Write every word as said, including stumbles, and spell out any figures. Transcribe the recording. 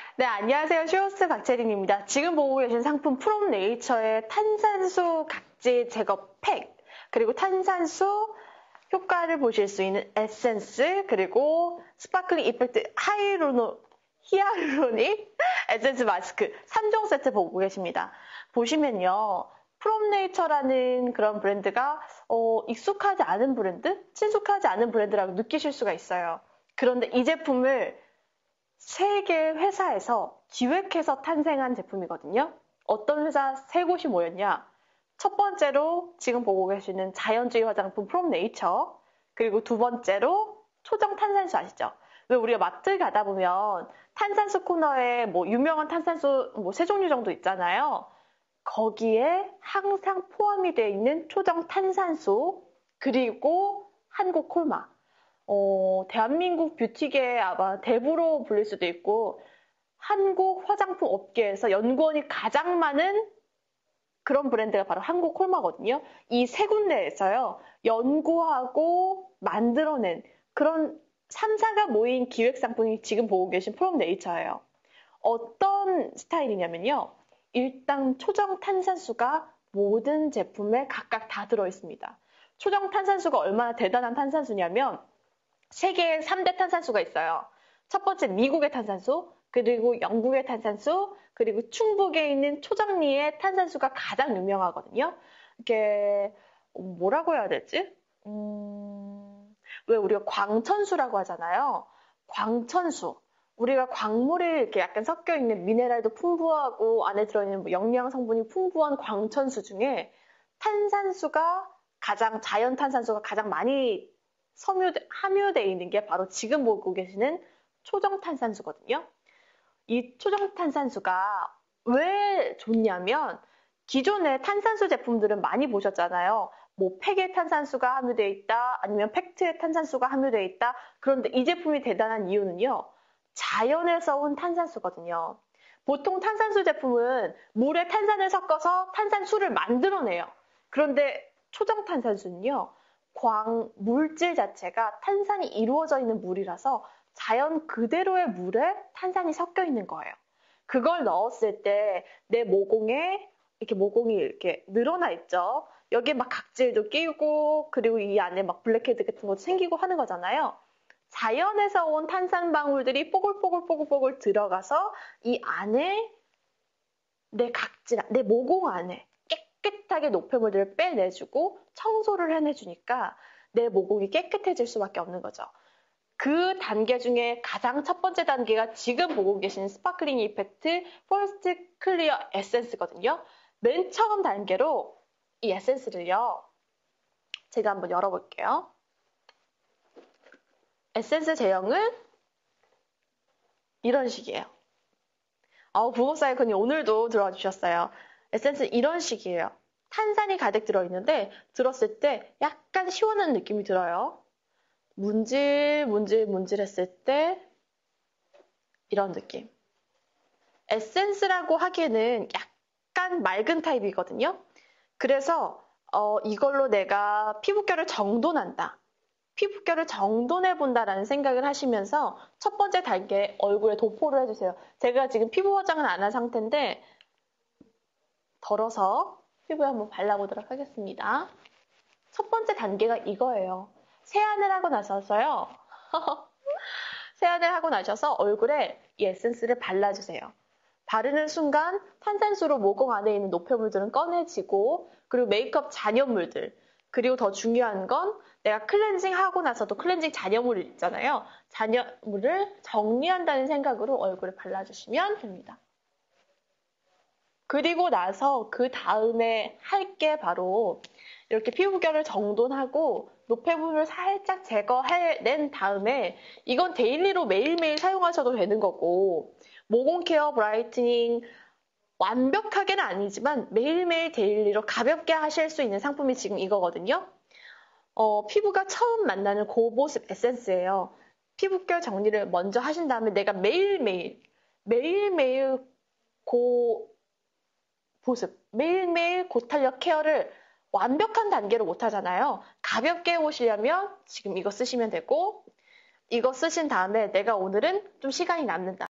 네, 안녕하세요. 쇼호스트 박채린입니다. 지금 보고 계신 상품 프롬 네이처의 탄산수 각질 제거 팩, 그리고 탄산수 효과를 보실 수 있는 에센스, 그리고 스파클링 이펙트 하이로노, 히알루로닉 에센스 마스크 삼 종 세트 보고 계십니다. 보시면요. 프롬 네이처라는 그런 브랜드가 어, 익숙하지 않은 브랜드? 친숙하지 않은 브랜드라고 느끼실 수가 있어요. 그런데 이 제품을 세 개의 회사에서 기획해서 탄생한 제품이거든요. 어떤 회사 세 곳이 모였냐? 첫 번째로 지금 보고 계시는 자연주의 화장품 프롬 네이처, 그리고 두 번째로 초정 탄산수 아시죠? 왜 우리가 마트 가다 보면 탄산수 코너에 뭐 유명한 탄산수 뭐 세 종류 정도 있잖아요. 거기에 항상 포함이 되어 있는 초정 탄산수, 그리고 한국 콜마. 어, 대한민국 뷰티계의 아마 대부로 불릴 수도 있고, 한국 화장품 업계에서 연구원이 가장 많은 그런 브랜드가 바로 한국 콜마거든요. 이 세 군데에서요, 연구하고 만들어낸 그런 삼 사가 모인 기획 상품이 지금 보고 계신 프롬 네이처예요. 어떤 스타일이냐면요. 일단 초정 탄산수가 모든 제품에 각각 다 들어있습니다. 초정 탄산수가 얼마나 대단한 탄산수냐면 세계에 삼 대 탄산수가 있어요. 첫 번째 미국의 탄산수, 그리고 영국의 탄산수, 그리고 충북에 있는 초정리의 탄산수가 가장 유명하거든요. 이게 뭐라고 해야 되지? 음, 왜 우리가 광천수라고 하잖아요. 광천수. 우리가 광물이 이렇게 약간 섞여 있는 미네랄도 풍부하고 안에 들어있는 뭐 영양 성분이 풍부한 광천수 중에 탄산수가 가장 자연 탄산수가 가장 많이 섬유돼, 함유되어 있는 게 바로 지금 보고 계시는 초정탄산수거든요. 이 초정탄산수가 왜 좋냐면 기존의 탄산수 제품들은 많이 보셨잖아요. 뭐 팩에 탄산수가 함유되어 있다, 아니면 팩트에 탄산수가 함유되어 있다. 그런데 이 제품이 대단한 이유는요. 자연에서 온 탄산수거든요. 보통 탄산수 제품은 물에 탄산을 섞어서 탄산수를 만들어내요. 그런데 초정탄산수는요. 광, 물질 자체가 탄산이 이루어져 있는 물이라서 자연 그대로의 물에 탄산이 섞여 있는 거예요. 그걸 넣었을 때 내 모공에 이렇게 모공이 이렇게 늘어나 있죠. 여기에 막 각질도 끼고 그리고 이 안에 막 블랙헤드 같은 것도 생기고 하는 거잖아요. 자연에서 온 탄산 방울들이 뽀글뽀글뽀글뽀글 들어가서 이 안에 내 각질, 내 모공 안에 깨끗하게 노폐물들을 빼내주고 청소를 해내주니까 내 모공이 깨끗해질 수밖에 없는 거죠. 그 단계 중에 가장 첫 번째 단계가 지금 보고 계신 스파클링 이펙트 퍼스트 클리어 에센스거든요. 맨 처음 단계로 이 에센스를요. 제가 한번 열어볼게요. 에센스 제형은 이런 식이에요. 어, 부모 사이콘이 오늘도 들어와 주셨어요. 에센스 이런 식이에요. 탄산이 가득 들어있는데 들었을 때 약간 시원한 느낌이 들어요. 문질 문질 문질 했을 때 이런 느낌. 에센스라고 하기에는 약간 맑은 타입이거든요. 그래서 어, 이걸로 내가 피부결을 정돈한다. 피부결을 정돈해본다라는 생각을 하시면서 첫 번째 단계 얼굴에 도포를 해주세요. 제가 지금 피부 화장은 안 한 상태인데 덜어서 피부에 한번 발라보도록 하겠습니다. 첫 번째 단계가 이거예요. 세안을 하고 나서서요. 세안을 하고 나셔서 얼굴에 이 에센스를 발라주세요. 바르는 순간 탄산수로 모공 안에 있는 노폐물들은 꺼내지고 그리고 메이크업 잔여물들 그리고 더 중요한 건 내가 클렌징 하고 나서도 클렌징 잔여물 있잖아요. 잔여물을 정리한다는 생각으로 얼굴에 발라주시면 됩니다. 그리고 나서 그 다음에 할 게 바로 이렇게 피부결을 정돈하고 노폐물을 살짝 제거해낸 다음에 이건 데일리로 매일매일 사용하셔도 되는 거고 모공 케어 브라이트닝 완벽하게는 아니지만 매일매일 데일리로 가볍게 하실 수 있는 상품이 지금 이거거든요. 어, 피부가 처음 만나는 그 모습 에센스예요. 피부결 정리를 먼저 하신 다음에 내가 매일매일 매일매일 그 모습 매일매일 고탄력 케어를 완벽한 단계로 못하잖아요. 가볍게 해오시려면 지금 이거 쓰시면 되고 이거 쓰신 다음에 내가 오늘은 좀 시간이 남는다.